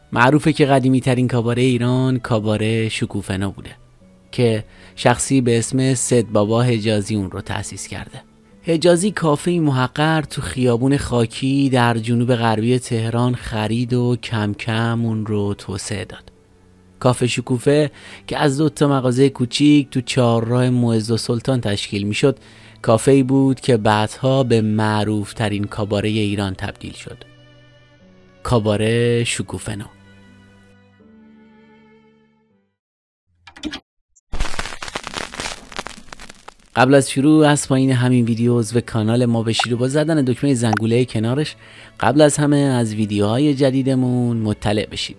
معروفه که قدیمی ترین کاباره ایران کاباره شکوفه بوده که شخصی به اسم سدبابا حجازی اون رو تأسیس کرده. حجازی کافه‌ای محقر تو خیابون خاکی در جنوب غربی تهران خرید و کم کم اون رو توسعه داد. کافه شکوفه که از 2 مغازه کوچیک تو چهارراه معزالسلطان تشکیل میشد، کافه‌ای بود که بعدها به معروف ترین کاباره ایران تبدیل شد. کاباره شکوفه. قبل از شروع از پایین همین ویدیو عضو کانال ما بشید و با زدن دکمه زنگوله کنارش قبل از همه از ویدیوهای جدیدمون مطلع بشید.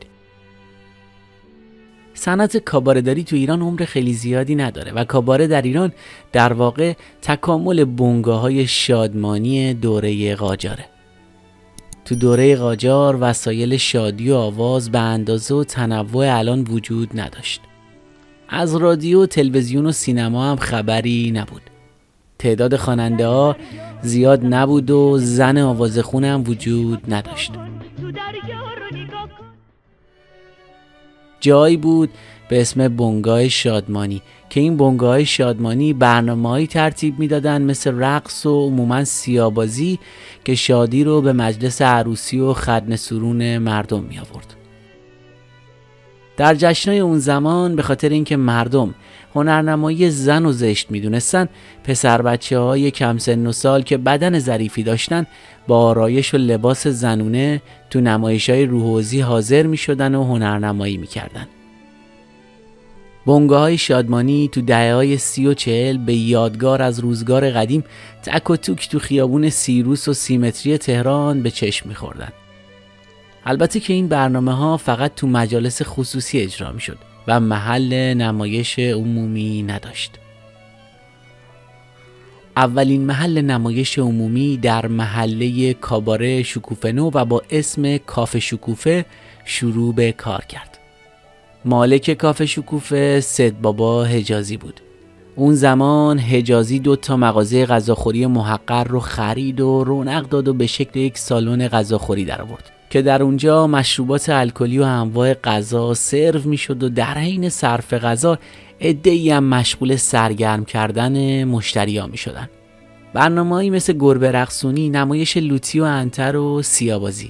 صنعت کاباره‌داری تو ایران عمر خیلی زیادی نداره و کاباره در ایران در واقع تکامل بنگاه‌های شادمانی دوره قاجاره. تو دوره قاجار وسایل شادی و آواز به اندازه و تنوع الان وجود نداشت. از رادیو، تلویزیون و سینما هم خبری نبود. تعداد خواننده ها زیاد نبود و زن آوازخون هم وجود نداشت. جایی بود به اسم بنگاه شادمانی که این بنگاه شادمانی برنامه‌ای ترتیب میدادن مثل رقص و عموماً سیاه‌بازی که شادی رو به مجلس عروسی و ختنه سرون مردم می آورد. در جشنای اون زمان به خاطر اینکه مردم هنرنمایی زن و زشت میدونستن، پسر بچه های کم سن و سال که بدن ظریفی داشتن با آرایش و لباس زنونه تو نمایش‌های روحوزی حاضر میشدن و هنرنمایی میکردن. بنگاه‌های شادمانی تو دهه‌های 30 و 40 به یادگار از روزگار قدیم تک و توک تو خیابون سیروس و سیمتری تهران به چشم میخوردن. البته که این برنامه‌ها فقط تو مجالس خصوصی اجرا می‌شد و محل نمایش عمومی نداشت. اولین محل نمایش عمومی در محله کاباره شکوفه و با اسم کافه شکوفه شروع به کار کرد. مالک کافه شکوفه سدبابا حجازی بود. اون زمان حجازی 2 مغازه غذاخوری محقر رو خرید و رونق داد و به شکل یک سالن غذاخوری درآورد که در اونجا مشروبات الکلی و انواع غذا سرو میشد و در حین صرف غذا عده‌ای هم مشغول سرگرم کردن مشتری‌ها میشدن. برنامه‌ای مثل گربه رقصونی، نمایش لوتی و عنتر و سیاه‌بازی.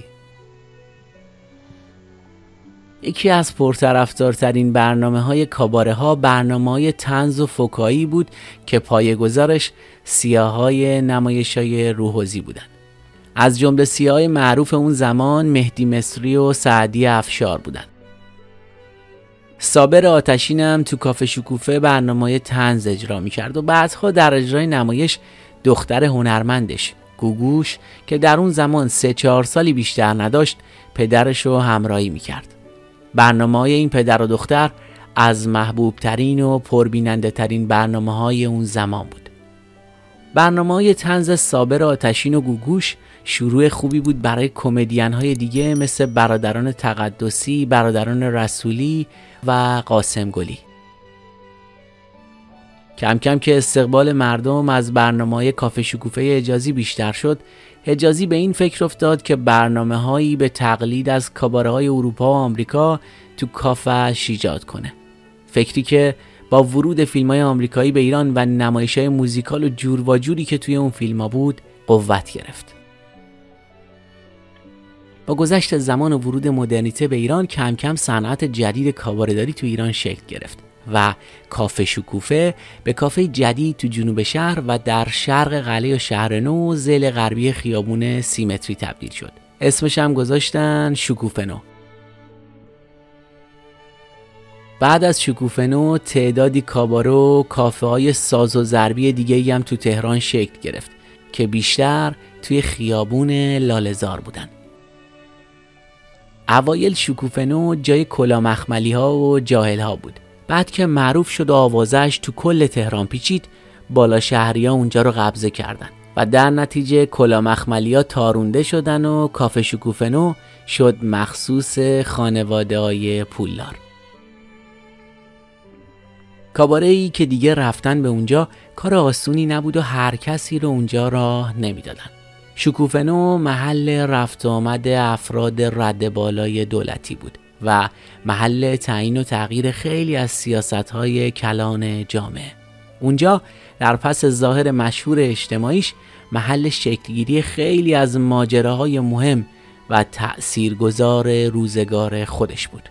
یکی از پرطرفدارترین برنامه‌های کاباره‌ها برنامه‌های طنز و فکاهی بود که پایه‌گذارش سیاهای نمایش‌های روحوزی بودند. از جمله سیاهای معروف اون زمان مهدی مصری و سعدی افشار بودند. صابر آتشین هم تو کافه شکوفه برنامه‌های طنز اجرا می‌کرد و بعدها در اجرای نمایش دختر هنرمندش گوگوش که در اون زمان 3-4 سالی بیشتر نداشت پدرش رو همراهی می‌کرد. برنامه‌های این پدر و دختر از محبوب‌ترین و پربیننده‌ترین برنامه‌های اون زمان بود. برنامه‌های طنز صابر آتشین و گوگوش شروع خوبی بود برای کمدین‌های دیگه مثل برادران تقدسی، برادران رسولی و قاسم گلی. کم کم که استقبال مردم از برنامه‌های کافه شکوفه حجازی بیشتر شد، حجازی به این فکر افتاد که برنامه‌هایی به تقلید از کاباره‌های اروپا و آمریکا تو کافه‌اش ایجاد کنه. فکری که با ورود فیلم‌های آمریکایی به ایران و نمایش‌های موزیکال و جور و جوری که توی اون فیلم‌ها بود قوت گرفت. با گذشت زمان و ورود مدرنیته به ایران کم کم صنعت جدید کاباره‌داری تو ایران شکل گرفت و کافه شکوفه به کافه جدید تو جنوب شهر و در شرق قلعه شهرنو ذیل غربی خیابون سیمتری تبدیل شد. اسمش هم گذاشتن شکوفه نو. بعد از شکوفه نو تعدادی کاباره و کافه های ساز و ضربی دیگه هم تو تهران شکل گرفت که بیشتر توی خیابون لاله‌زار بودن. اوایل شکوفه نو جای کلا مخملی ها و جاهل ها بود. بعد که معروف شد و آوازش تو کل تهران پیچید، بالا شهری ها اونجا رو قبضه کردن و در نتیجه کلا مخملی ها تارونده شدن و کافه شکوفه نو شد مخصوص خانواده های پولدار. کاباره‌ای که دیگه رفتن به اونجا کار آسونی نبود و هر کسی رو اونجا راه نمیدادن. شکوفه نو محل رفت آمد افراد رد بالای دولتی بود و محل تعیین و تغییر خیلی از سیاست‌های کلان جامعه. اونجا در پس ظاهر مشهور اجتماعیش محل شکلگیری خیلی از ماجراهای مهم و تأثیرگذار روزگار خودش بود.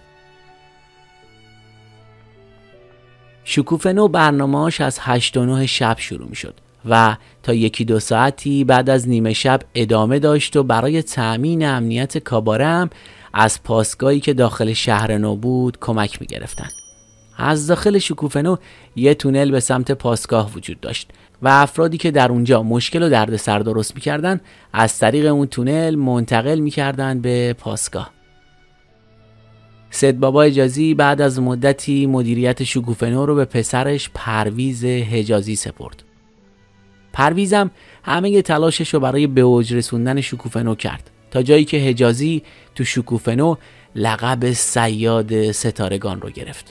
شکوفه نو برنامه‌اش از 8 و 9 شب شروع می شد و تا 1-2 ساعتی بعد از نیمه شب ادامه داشت و برای تأمین امنیت کاباره هم از پاسگاهی که داخل شهر نو بود کمک می گرفتن. از داخل شکوفه نو یه تونل به سمت پاسگاه وجود داشت و افرادی که در اونجا مشکل و دردسر درست می کردن از طریق اون تونل منتقل می کردن به پاسگاه. سید بابا حجازی بعد از مدتی مدیریت شکوفه نو رو به پسرش پرویز حجازی سپرد. پرویزم همه تلاشش رو برای به اوج رسوندن شکوفه نو کرد تا جایی که حجازی تو شکوفه نو لقب صیاد ستارگان رو گرفت.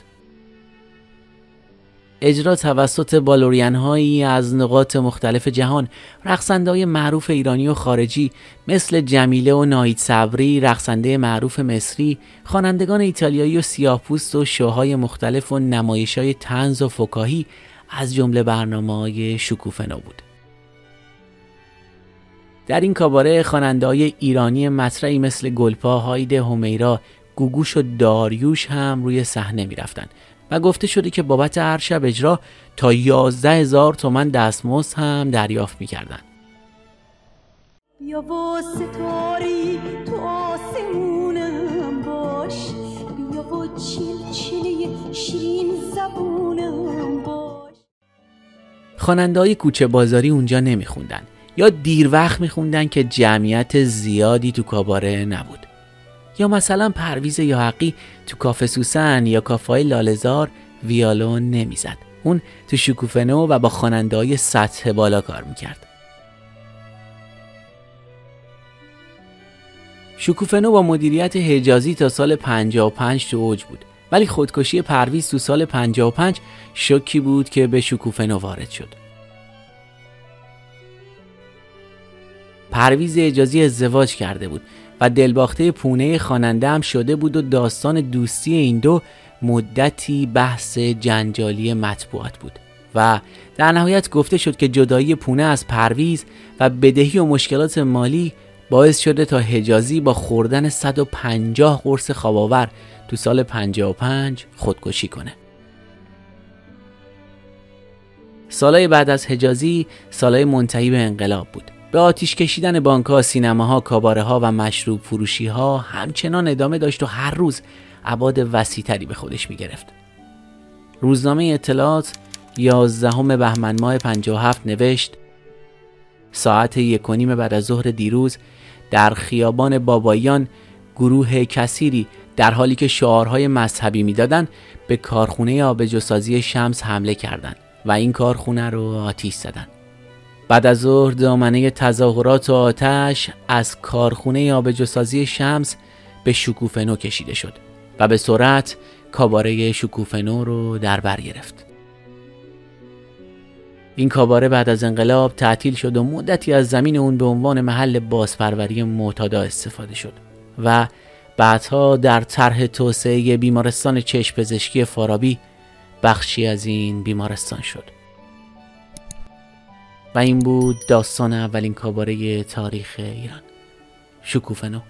اجرا توسط بالورین‌هایی از نقاط مختلف جهان، رقصنده‌های معروف ایرانی و خارجی مثل جمیله و ناهید صبری، رقصنده معروف مصری، خوانندگان ایتالیایی و سیاه‌پوست و شوهای مختلف و نمایش‌های طنز و فکاهی از جمله برنامه‌های شکوفه نو بود. در این کاباره خواننده‌های ایرانی مطرحی مثل گلپا، هایده، همیرا، گوگوش و داریوش هم روی صحنه می‌رفتند و گفته شده که بابت هر شب اجرا تا 11,000 تومان دستمزد هم دریافت می‌کردند. بیا و ستاری تو آسمونم باش، بیا و چلچله شیرین زبونم باش. خواننده‌های کوچه بازاری اونجا نمی‌خوندن یا دیر وقت می‌خوندن که جمعیت زیادی تو کاباره نبود. یا مثلا پرویز یاحقی تو کافه سوسن یا کافه‌های لاله‌زار ویالون نمیزد. اون تو شکوفه نو و با خواننده‌های سطح بالا کار میکرد. شکوفه نو با مدیریت حجازی تا سال 55 تو اوج بود، ولی خودکشی پرویز تو سال 55 شوکی بود که به شکوفه نو وارد شد. پرویز حجازی ازدواج کرده بود و دلباخته پونه خواننده هم شده بود و داستان دوستی این دو مدتی بحث جنجالی مطبوعات بود و در نهایت گفته شد که جدایی پونه از پرویز و بدهی و مشکلات مالی باعث شده تا حجازی با خوردن 150 قرص خواب‌آور تو سال 55 خودکشی کنه. سالهای بعد از حجازی سالهای منتهی به انقلاب بود. به آتیش کشیدن بانک‌ها، سینماها، کاباره‌ها و مشروب فروشی‌ها همچنان ادامه داشت و هر روز ابعاد وسیع‌تری به خودش می‌گرفت. روزنامه اطلاعات 11 بهمن ماه 57 نوشت: ساعت 1:30 بعد از ظهر دیروز در خیابان بابایان گروه کثیری در حالی که شعارهای مذهبی می‌دادند به کارخانه آبجوسازی شمس حمله کردند و این کارخانه رو آتش زدند. بعد از ظهر دامنه تظاهرات و آتش از کارخانه آبجوسازی شمس به شکوفه نو کشیده شد و به سرعت کاباره شکوفه نو رو در بر گرفت. این کاباره بعد از انقلاب تعطیل شد و مدتی از زمین اون به عنوان محل بازپروری معتادا استفاده شد و بعدها در طرح توسعه بیمارستان چشم پزشکی فارابی بخشی از این بیمارستان شد. و این بود داستان اولین کاباره تاریخ ایران، شکوفه نو.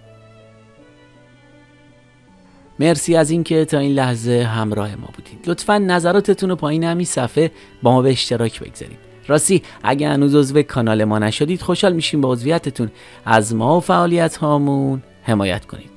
مرسی از اینکه تا این لحظه همراه ما بودید. لطفاً نظراتتون رو پایین همین صفحه با ما به اشتراک بگذارید. راستی اگه هنوز عضو کانال ما نشدید خوشحال میشیم با عضویتتون از ما و فعالیت هامون حمایت کنید.